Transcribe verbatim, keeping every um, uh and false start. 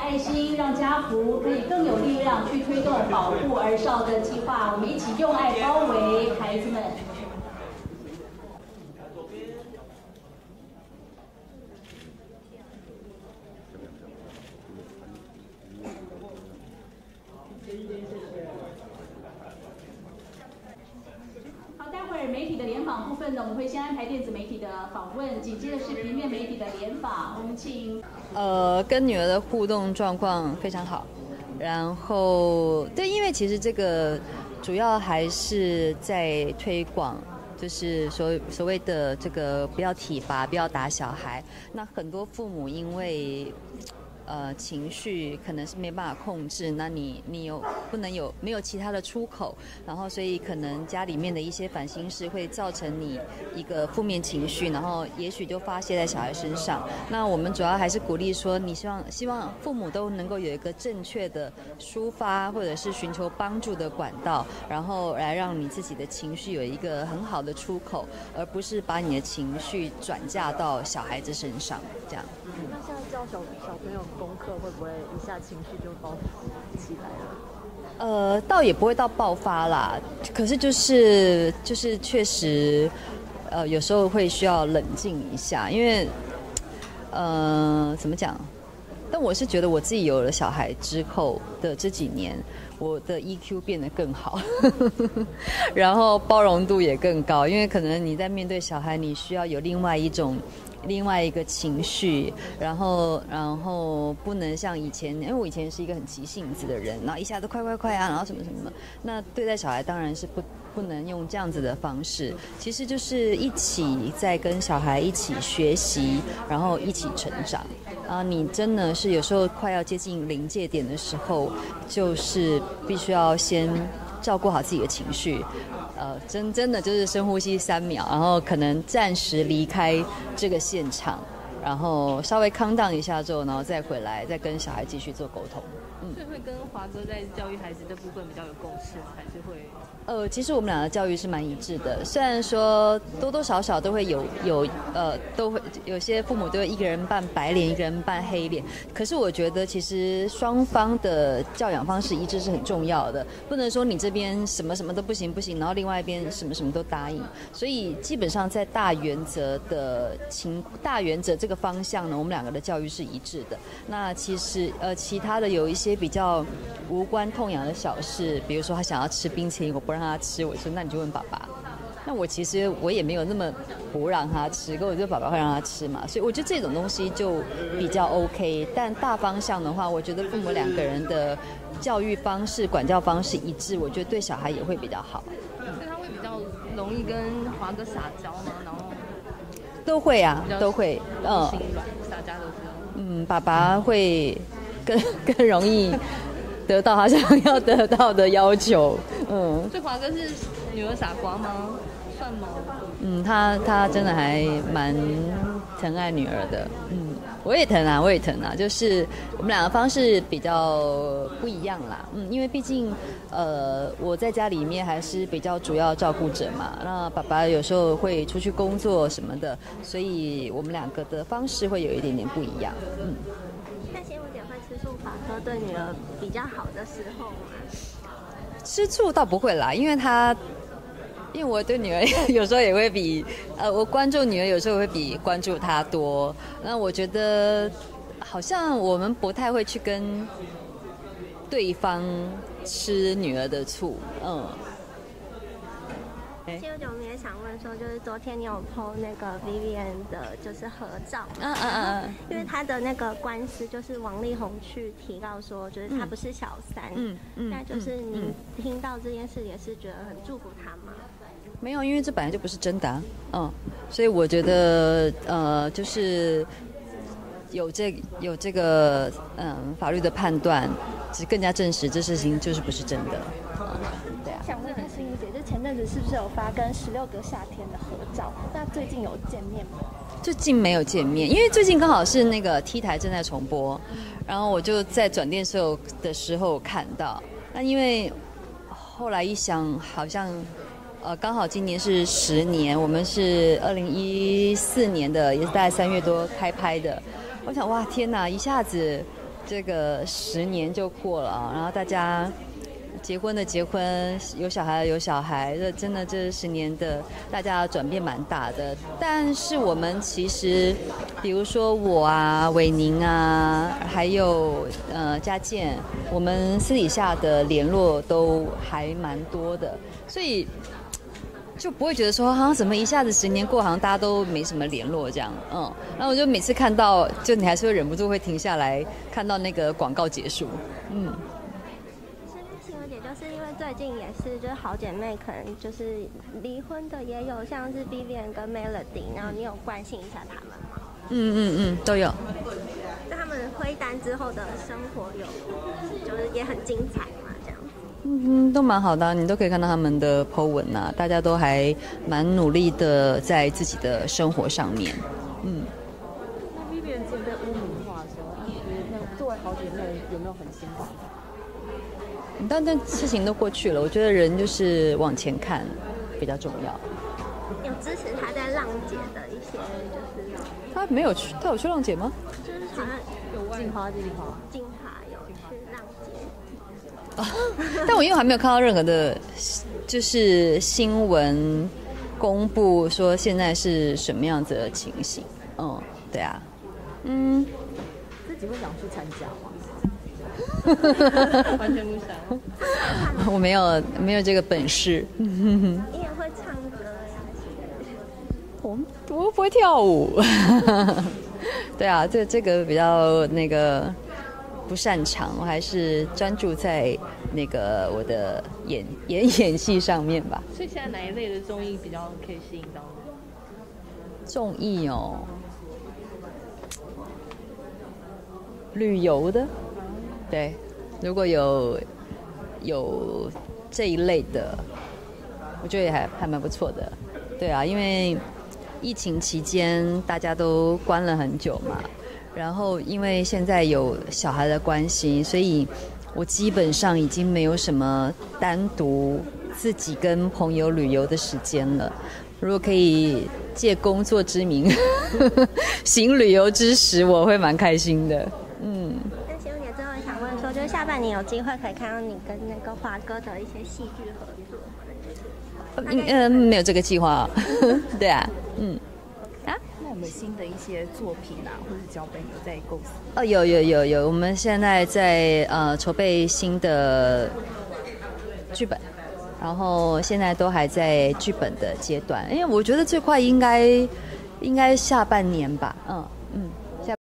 爱心，让家福可以更有力量去推动保护儿少的计划。我们一起用爱包围孩子们。媒体的联访部分呢，我们会先安排电子媒体的访问，紧接着是平面媒体的联访。我们请呃，跟女儿的互动状况非常好。然后，对，因为其实这个主要还是在推广，就是所所谓的这个不要体罚，不要打小孩。那很多父母因为呃，情绪可能是没办法控制，那你你有不能有没有其他的出口，然后所以可能家里面的一些烦心事会造成你一个负面情绪，然后也许就发泄在小孩身上。那我们主要还是鼓励说，你希望希望父母都能够有一个正确的抒发或者是寻求帮助的管道，然后来让你自己的情绪有一个很好的出口，而不是把你的情绪转嫁到小孩子身上，这样。 那现在教小小朋友功课会不会一下情绪就爆发起来了？ 呃，倒也不会到爆发啦，可是就是就是确实，呃，有时候会需要冷静一下，因为，呃，怎么讲？但我是觉得我自己有了小孩之后的这几年，我的 E Q 变得更好，然后包容度也更高，因为可能你在面对小孩，你需要有另外一种。另外一个情绪，然后然后不能像以前，因为我以前是一个很急性子的人，然后一下都快快快啊，然后什么什么，那对待小孩当然是不不能用这样子的方式，其实就是一起在跟小孩一起学习，然后一起成长啊。你真的是有时候快要接近临界点的时候，就是必须要先照顾好自己的情绪。呃，真真的就是深呼吸三秒，然后可能暂时离开这个现场，然后稍微calm down一下之后，然后再回来，再跟小孩继续做沟通。 嗯，所以会跟华哥在教育孩子这部分比较有共识，还是会？ 呃，其实我们俩的教育是蛮一致的，虽然说多多少少都会有有呃，都会有些父母都会一个人扮白脸，一个人扮黑脸，可是我觉得其实双方的教养方式一致是很重要的，不能说你这边什么什么都不行不行，然后另外一边什么什么都答应，所以基本上在大原则的情大原则这个方向呢，我们两个的教育是一致的。那其实呃，其他的有一些比较无关痛痒的小事，比如说他想要吃冰淇淋，我不让他吃，我说那你就问爸爸。那我其实我也没有那么不让他吃，可我就爸爸会让他吃嘛，所以我觉得这种东西就比较 OK。但大方向的话，我觉得父母两个人的教育方式、管教方式一致，我觉得对小孩也会比较好。 所以他会比较容易跟华哥撒娇吗？然后都会啊，都会， 嗯，心软撒娇都是。 嗯，爸爸会更更容易得到他想要得到的要求，嗯。 所以华哥是女儿傻瓜吗？算吗？ 嗯，他他真的还蛮疼爱女儿的，嗯，我也疼啊，我也疼啊，就是我们两个方式比较不一样啦，嗯，因为毕竟呃我在家里面还是比较主要照顾者嘛，那爸爸有时候会出去工作什么的，所以我们两个的方式会有一点点不一样，嗯。 那些有点会吃醋法哥对女儿比较好的时候吗？ 吃醋倒不会啦，因为他。因为我对女儿有时候也会比呃，我关注女儿有时候会比关注她多。那我觉得好像我们不太会去跟对方吃女儿的醋，嗯。 其实我们也想问说，就是昨天你有 po 那个 Vivian 的，就是合照， 嗯嗯嗯嗯， 因为他的那个官司，就是王力宏去提到说，就是他不是小三，嗯嗯，那就是你听到这件事也是觉得很祝福他吗？ 没有，因为这本来就不是真的啊，嗯，所以我觉得呃，就是有这有这个嗯法律的判断，只更加证实这事情就是不是真的。嗯，对啊。 想问一下心怡姐，就前阵子是不是有发跟十六个夏天的合照？那最近有见面吗？ 最近没有见面，因为最近刚好是那个 T 台正在重播，然后我就在转电视的时候看到。那因为后来一想，好像。呃，刚好今年是十年，我们是二零一四年的，也是大概三月多开拍的。我想，哇，天哪，一下子这个十年就过了啊，然后大家结婚的结婚，有小孩的有小孩，这真的这十年的大家转变蛮大的。但是我们其实，比如说我啊、伟宁啊，还有呃嘉健，我们私底下的联络都还蛮多的，所以就不会觉得说好像怎么一下子十年过，好像大家都没什么联络这样。嗯，然后我就每次看到，就你还是会忍不住会停下来看到那个广告结束。嗯。 就是因为最近也是，就是好姐妹可能就是离婚的也有，像是 Vivian 跟 Melody， 然后你有关心一下他们吗？ 嗯嗯嗯，都有。 那他们挥单之后的生活有，就是也很精彩嘛，这样子。 嗯，都蛮好的、啊，你都可以看到他们的 po 文啊，大家都还蛮努力的在自己的生活上面。嗯。 那 Vivian 之前被污名化的时候，你觉得那作为好姐妹有没有很心疼？ 但但事情都过去了，我觉得人就是往前看比较重要。 有支持他在浪姐的一些，就是他没有去，他有去浪姐吗？ 就是好像有静华，静华， 静华有去浪姐。 啊，但我因为还没有看到任何的，就是新闻公布说现在是什么样子的情形。嗯，对啊，嗯， 自己会想去参加吗？ 完全不想。 我没有没有这个本事。 你也会唱歌呀？ 我我不会跳舞。对啊，这这个比较那个不擅长，我还是专注在那个我的演演演戏上面吧。 所以现在哪一类的综艺比较可以吸引到你？ 综艺哦，旅游的。对，如果有有这一类的，我觉得也还还蛮不错的。对啊，因为疫情期间大家都关了很久嘛，然后因为现在有小孩的关系，所以我基本上已经没有什么单独自己跟朋友旅游的时间了。如果可以借工作之名行旅游之实，我会蛮开心的。嗯。 就是下半年有机会可以看到你跟那个华哥的一些戏剧合作。 嗯嗯，没有这个计划。对啊，嗯。 啊，那我们新的一些作品啊，或者是脚本有在构思？ 哦，有有有有，我们现在在呃筹备新的剧本，然后现在都还在剧本的阶段。因为我觉得最快应该应该下半年吧。嗯嗯。